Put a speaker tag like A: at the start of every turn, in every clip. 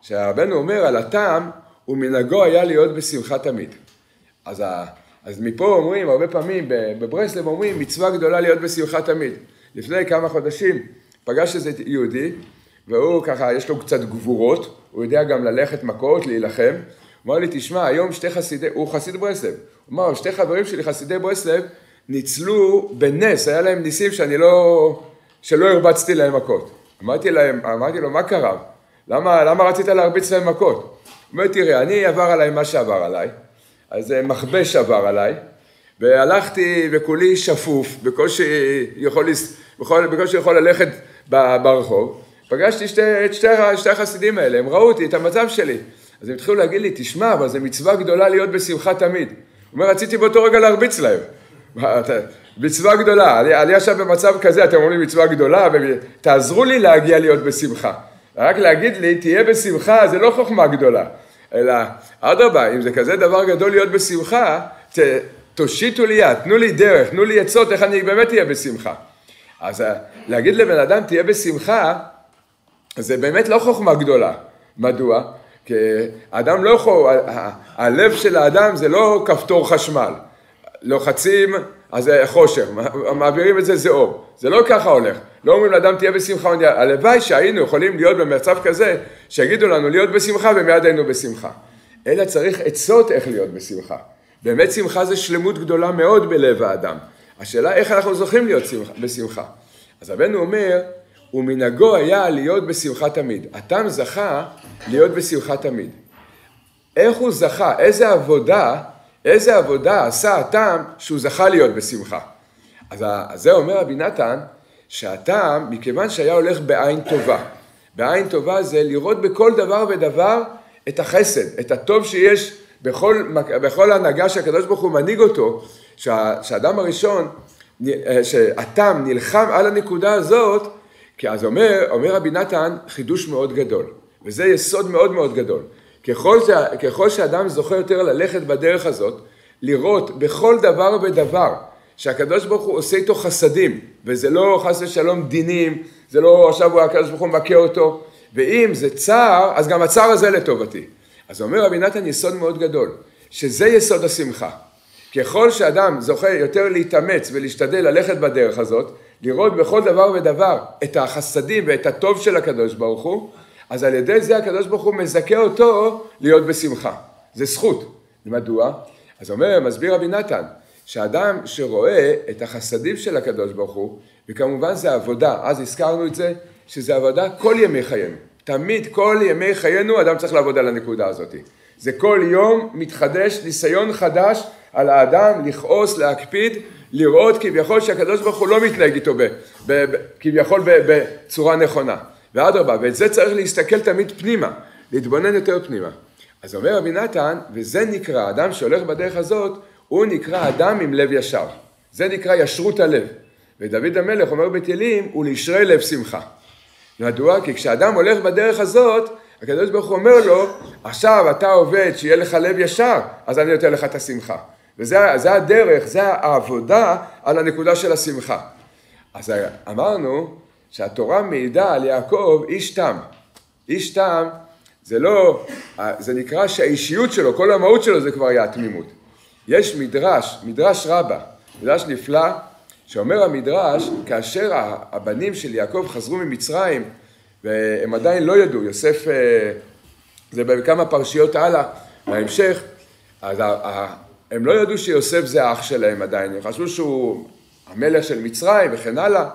A: שהרבנו אומר על הטעם, ומנהגו היה להיות בשמחה תמיד. אז מפה אומרים, הרבה פעמים בברסלב אומרים, מצווה גדולה להיות בשמחה תמיד. לפני כמה חודשים פגש איזה יהודי, והוא ככה, יש לו קצת גבורות, הוא יודע גם ללכת מכות, להילחם. הוא אמר לי, תשמע, היום הוא חסיד ברסלב. הוא אמר, שתי חברים שלי חסידי ברסלב, ניצלו בנס, היה להם ניסים שלא הרבצתי להם מכות. אמרתי לו, מה קרה? למה רצית להרביץ להם מכות? הוא אומר, תראה, אני עבר עליי מה שעבר עליי, אז מכבש עבר עליי, והלכתי וכולי שפוף, בקושי יכול ללכת ברחוב, פגשתי את שתי החסידים האלה, הם ראו אותי, את המצב שלי, אז הם התחילו להגיד לי, תשמע, אבל זו מצווה גדולה להיות בשמחה תמיד. הוא אומר, רציתי באותו רגע להרביץ להם. מצווה גדולה, אני עכשיו במצב כזה, אתם אומרים מצווה גדולה, תעזרו לי להגיע להיות בשמחה. רק להגיד לי, תהיה בשמחה, זה לא חוכמה גדולה. אלא, אדרבה, אם זה כזה דבר גדול להיות בשמחה, תושיטו לי יד, תנו לי דרך, תנו לי עצות, איך אני באמת אהיה בשמחה. אז להגיד לבן אדם, תהיה בשמחה, זה באמת לא חוכמה גדולה. מדוע? כי האדם לא יכול, הלב של האדם זה לא כפתור חשמל. לוחצים, אז זה חושר, מעבירים את זה, זה אור. זה לא ככה הולך. לא אומרים לאדם תהיה בשמחה, הלוואי שהיינו יכולים להיות במצב כזה, שיגידו לנו להיות בשמחה ומיד היינו בשמחה. אלא צריך עצות איך להיות בשמחה. באמת שמחה זה שלמות גדולה מאוד בלב האדם. השאלה איך אנחנו זוכים להיות בשמחה. אז רבנו אומר, ומנהגו היה להיות בשמחה תמיד. הטעם זכה להיות בשמחה תמיד. איך הוא זכה? איזה עבודה עשה הטעם שהוא זכה להיות בשמחה. אז זה אומר רבי נתן, שהטעם, מכיוון שהיה הולך בעין טובה. בעין טובה זה לראות בכל דבר ודבר את החסד, את הטוב שיש בכל הנהגה שהקדוש ברוך הוא מנהיג אותו, שהאדם הראשון, שהטעם נלחם על הנקודה הזאת, כי אז אומר רבי נתן חידוש מאוד גדול, וזה יסוד מאוד מאוד גדול. ככל שאדם זוכה יותר ללכת בדרך הזאת, לראות בכל דבר ודבר, שהקדוש ברוך הוא עושה איתו חסדים, וזה לא חס ושלום דינים, זה לא עכשיו הקדוש ברוך הוא מבקר אותו, ואם זה צער, אז גם הצער הזה לטובתי. אז אומר רבי נתן יסוד מאוד גדול, שזה יסוד השמחה. ככל שאדם זוכה יותר להתאמץ ולהשתדל ללכת בדרך הזאת, לראות בכל דבר ודבר את החסדים ואת הטוב של הקדוש ברוך הוא, אז על ידי זה הקדוש ברוך הוא מזכה אותו להיות בשמחה. זה זכות. מדוע? אז מסביר רבי נתן, שאדם שרואה את החסדים של הקדוש ברוך הוא, וכמובן זה עבודה, אז הזכרנו את זה, שזה עבודה כל ימי חיינו. תמיד כל ימי חיינו אדם צריך לעבוד על הנקודה הזאת. זה כל יום מתחדש ניסיון חדש על האדם לכעוס, להקפיד, לראות כביכול שהקדוש ברוך הוא לא מתנהג איתו כביכול בצורה נכונה. ואדרבה, ואת זה צריך להסתכל תמיד פנימה, להתבונן יותר פנימה. אז אומר רבי נתן, וזה נקרא, אדם שהולך בדרך הזאת, הוא נקרא אדם עם לב ישר. זה נקרא ישרות הלב. ודוד המלך אומר בתהילים, הוא לישרי לב שמחה. מדוע? כי כשאדם הולך בדרך הזאת, הקדוש ברוך הוא אומר לו, עכשיו אתה עובד שיהיה לך לב ישר, אז אני נותן לך את השמחה. וזה הדרך, זה העבודה על הנקודה של השמחה. אז אמרנו שהתורה מעידה על יעקב איש תם. איש תם זה לא, זה נקרא שהאישיות שלו, כל המהות שלו זה כבר היה תמימות. יש מדרש רבה, מדרש נפלא, שאומר המדרש, כאשר הבנים של יעקב חזרו ממצרים, והם עדיין לא ידעו, יוסף, זה בכמה פרשיות הלאה, בהמשך, אז הם לא ידעו שיוסף זה האח שלהם עדיין, הם חשבו שהוא המלך של מצרים וכן הלאה,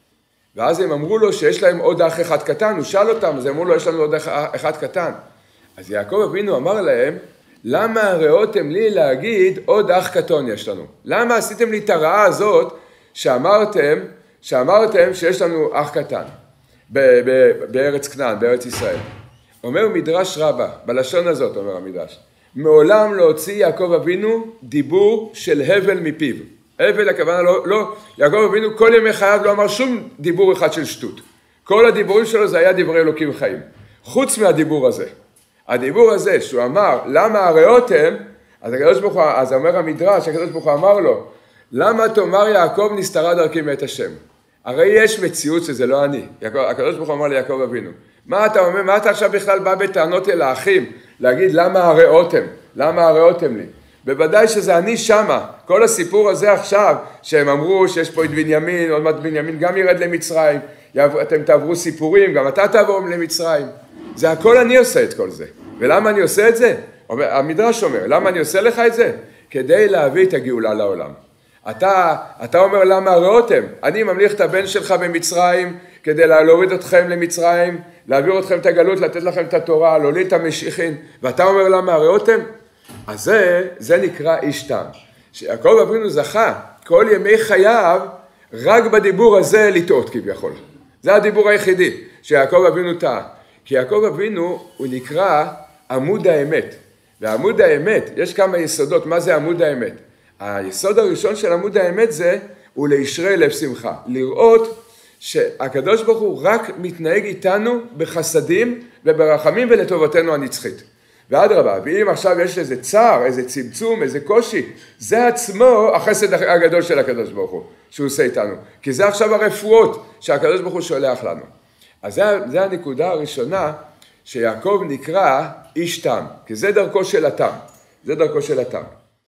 A: ואז הם אמרו לו שיש להם עוד אח אחד קטן, הוא שאל אותם, אז הם אמרו לו יש לנו עוד אח אחד קטן. אז יעקב אבינו אמר להם, למה הראותם לי להגיד עוד אח קטון יש לנו? למה עשיתם לי את הרעה הזאת שאמרתם שיש לנו אח קטן בארץ כנען, בארץ ישראל? אומר מדרש רבה, בלשון הזאת אומר המדרש, מעולם לא הוציא יעקב אבינו דיבור של הבל מפיו. הבל הכוונה לא, יעקב אבינו כל ימי חייו לא אמר שום דיבור אחד של שטות. כל הדיבורים שלו זה היה דברי אלוקים חיים. חוץ מהדיבור הזה. הדיבור הזה שהוא אמר, למה הראותם, אז אומר המדרש, הקדוש ברוך הוא אמר לו, למה תאמר יעקב נסתרה דרכי מאת השם? הרי יש מציאות שזה לא אני. הקדוש ברוך הוא אמר ליעקב אבינו, מה אתה אומר, מה אתה עכשיו בכלל בא בטענות אל האחים, להגיד למה הראותם, למה הראותם לי? בוודאי שזה אני שמה, כל הסיפור הזה עכשיו, שהם אמרו שיש פה את בנימין, עוד מעט בנימין גם ירד למצרים, אתם תעברו סיפורים, גם אתה תעבור למצרים, זה הכל אני עושה את כל זה, ולמה אני עושה את זה? המדרש אומר, למה אני עושה לך את זה? כדי להביא את הגאולה לעולם. אתה אומר למה הראותם? אני ממליך את הבן שלך במצרים, כדי להוריד אתכם למצרים, להעביר אתכם את הגלות, לתת לכם את התורה, להוליד את המשיחין, ואתה אומר למה הראותם? אז זה נקרא איש תם. שיעקב אבינו זכה כל ימי חייו רק בדיבור הזה לטעות כביכול. זה הדיבור היחידי שיעקב אבינו טעה. כי יעקב אבינו הוא נקרא עמוד האמת. ועמוד האמת, יש כמה יסודות, מה זה עמוד האמת? היסוד הראשון של עמוד האמת זה, הוא לישרי לב שמחה. לראות שהקדוש ברוך הוא רק מתנהג איתנו בחסדים וברחמים ולטובתנו הנצחית. ואדרבה, ואם עכשיו יש איזה צער, איזה צמצום, איזה קושי, זה עצמו החסד הגדול של הקדוש ברוך הוא, שהוא עושה איתנו. כי זה עכשיו הרפואות שהקדוש ברוך הוא שולח לנו. אז זה הנקודה הראשונה שיעקב נקרא איש תם, כי זה דרכו של התם. זה דרכו של התם.